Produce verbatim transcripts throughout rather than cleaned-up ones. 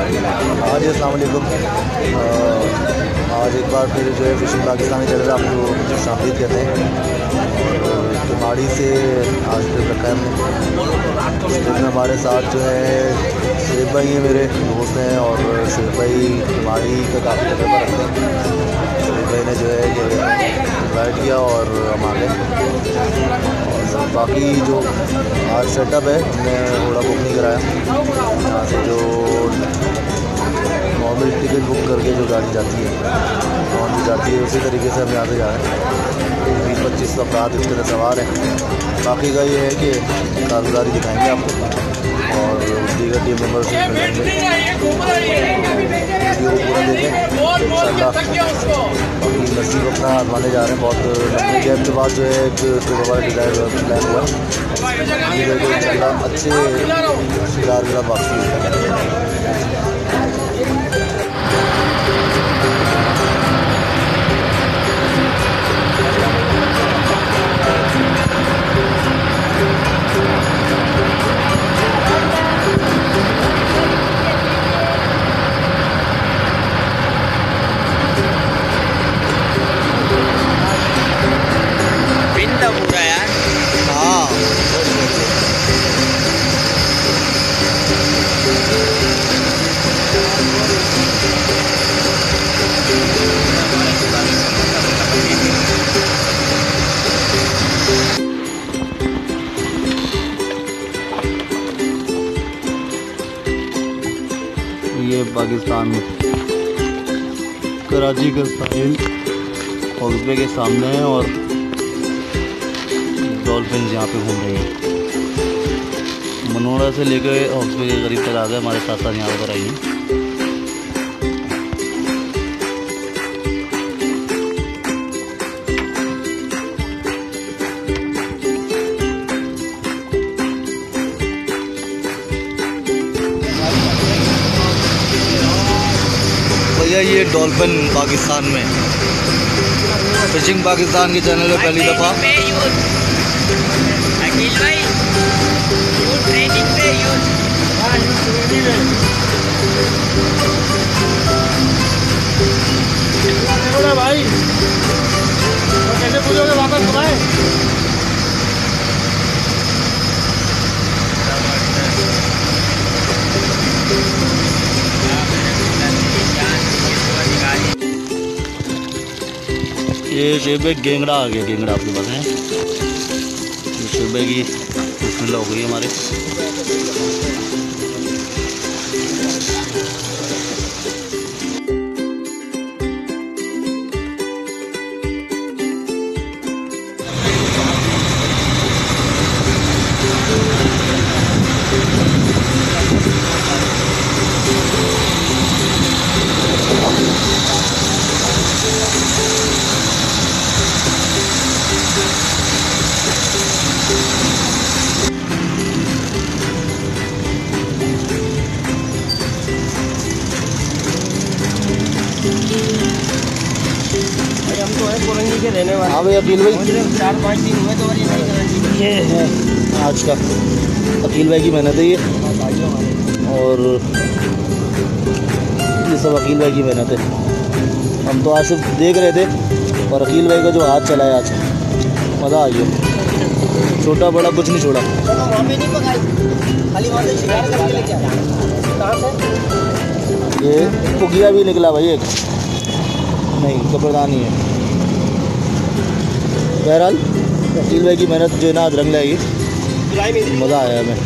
हाँ जी, अस्सलाम वालेकुम। आज एक बार फिर जो है फिशिंग पाकिस्तानी चैनल आपको शामिल कहते हैं। किमाड़ी से आज ट्रिप रखा है हमने। ट्रिप में हमारे साथ जो है शेख भाई हैं, मेरे दोस्त हैं, और शेख भाई किमाड़ी का काफ़ी तजर्बा रखते हैं। शेख भाई ने जो है कि इन्वाइट किया और हम आ गए। और बाकी जो आज सेटअप है, हमने घोड़ा बुक नहीं कराया। यहाँ से जो नॉर्मल टिकट बुक करके जो गाड़ी जाती है, कौन सी जाती है, उसी तरीके से हम यहाँ से जा रहे हैं। बीस पच्चीस अफराद इस तरह सवार हैं। बाकी का ये है कि कारगुजारी दिखाएंगे आपको और दीगर टीम मेम्बर्स मिलेंगे। वीडियो को पूरा देखें इंशाल्लाह। बाकी नसीब अपना आजमाने जा रहे हैं। बहुत लंबे गैप के बाद जो है एक ट्रिप हमारा डिज़ाइन प्लान हुआ है। इंशाल्लाह अच्छे शिकार के साथ वापसी हुई। ये पाकिस्तान में कराची का साहिल हॉक्सबे के सामने है और डॉल्फिन यहाँ पे घूम रही है। मनोड़ा से लेकर हॉक्सबे के करीब तक आ गए, हमारे साथ साथ यहाँ पर आई हैं। भैया ये डॉल्फिन पाकिस्तान में, फिशिंग पाकिस्तान के चैनल में पहली दफ़ा। भाई कैसे पूछोगे वापस घुमाए? ये शेबे गेंगड़ा आ गया। गेंगड़ा आपके पास है? शेबे की बिस्मिल्लाह हो गई हमारे। हम तो है कोरंगी के रहने वाले। हाँ भैया, अकील भाई चार पाँच दिन हुए तो ये नहीं गारंटी। ये है आज का अकील भाई की मेहनत है ये, और ये सब अकील भाई की मेहनत है। हम तो आज सिर्फ देख रहे थे और अकील भाई का जो हाथ चला है आज, मज़ा आ गया। छोटा बड़ा कुछ नहीं छोड़ा। ये पुगिया भी निकला भाई एक, नहीं कब्रदान ही है। बहरहाल अकील भाई की मेहनत जो है ना आज रंग लाएगी। मज़ा आया हमें।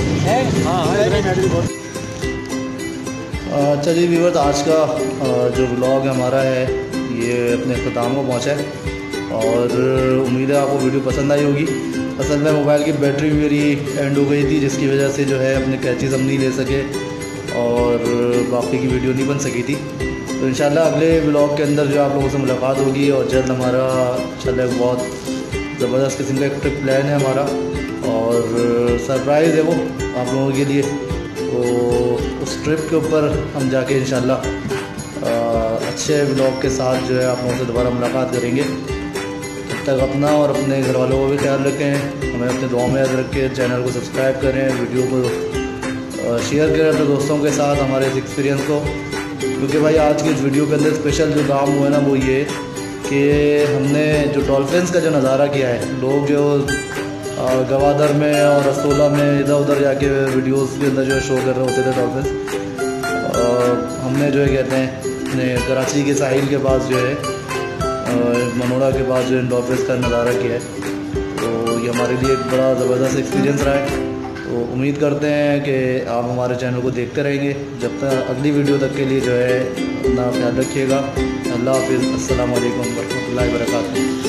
चलिए व्यूअर्स, आज का जो व्लॉग हमारा है ये अपने अख्ताम को पहुँचा है और उम्मीद है आपको वीडियो पसंद आई होगी। असल में मोबाइल की बैटरी मेरी एंड हो गई थी, जिसकी वजह से जो है अपने कैचेज़ हम नहीं ले सके और बाकी की वीडियो नहीं बन सकी थी। तो इंशाल्लाह अगले व्लॉग के अंदर जो आप लोगों से मुलाकात होगी और जल्द हमारा इंशाल्लाह बहुत ज़बरदस्त किस्म का एक ट्रिप प्लान है हमारा और सरप्राइज़ है वो आप लोगों के लिए। तो उस ट्रिप के ऊपर हम जाके इंशाल्लाह अच्छे व्लॉग के साथ जो है आप लोगों से दोबारा मुलाकात करेंगे। तब तक अपना और अपने घर वालों को भी ख्याल रखें, हमें अपने दुआ में याद रखें, चैनल को सब्सक्राइब करें, वीडियो को शेयर करें अपने दोस्तों के साथ हमारे इस एक्सपीरियंस को, क्योंकि भाई आज की इस वीडियो के अंदर स्पेशल जो काम हुआ है ना वो ये कि हमने जो डॉल्फिन्स का जो नज़ारा किया है, लोग जो गवादर में और रसोला में इधर उधर जाके वीडियोस के अंदर जो शो कर रहे होते थे डॉल्फिन्स, हमने जो है कहते हैं कराची के साहिल के पास जो है मनोड़ा के पास जो डॉल्फिन्स का नज़ारा किया है। तो ये हमारे लिए एक बड़ा ज़बरदस्त एक्सपीरियंस रहा है। तो उम्मीद करते हैं कि आप हमारे चैनल को देखते रहेंगे। जब तक अगली वीडियो तक के लिए जो है अपना ख्याल रखिएगा। अल्लाह हाफिज़। अस्सलाम वालेकुम वरहमतुल्लाहि वबरकातुहू।